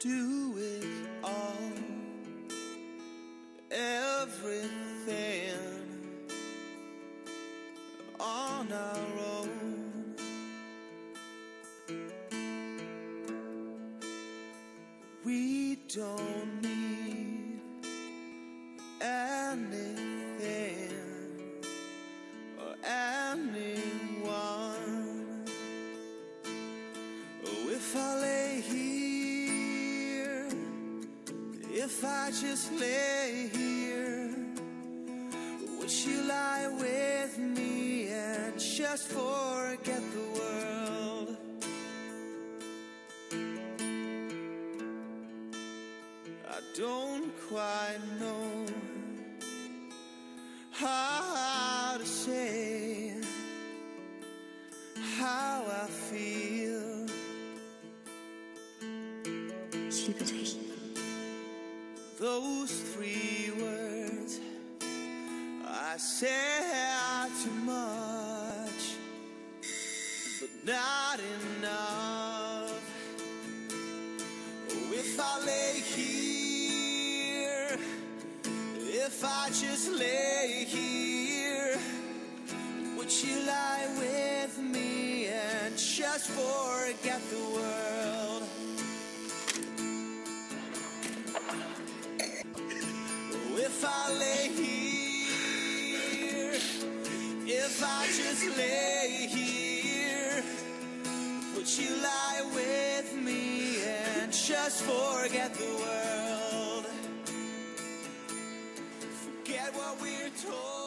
do it all, everything on our own. We don't need anything or anyone. Oh, if I lay here, if I just lay here, would you lie with me and just forget the world? I don't quite know how to say how I feel. Ich liebe dich. Those 3 words, I said too much, but not enough. Oh, if I lay here, if I just lay here, would you lie with me and just forget the world? Oh, if I lay here, if I just lay here, would you lie with me and just forget the world? Forget what we're told.